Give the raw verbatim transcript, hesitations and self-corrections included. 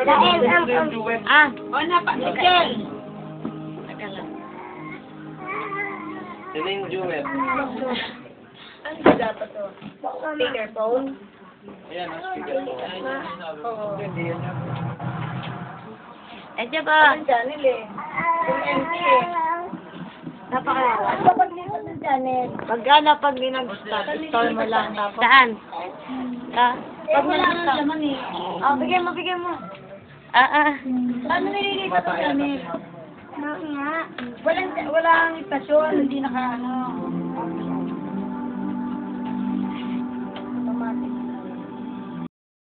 Ah, O na pa, Michelle. teka lang. Sino yung jewel? Ano ba dapat to? Speakerphone? Ayan, ang speaker po. Oo. Eh, diba ba? Ang channel eh. Yung M T eh. Napakalawa. Ano ba paglipat ng channel? Pag ano, pag binag-stop, install mo lang. Saan? Ah, Pag wala nang laman eh. oh, bigyan mo, bigyan mo. Ah, ah. Paano nililipat ang channel? Nga. Walang, walang istasyon, hindi naka ano.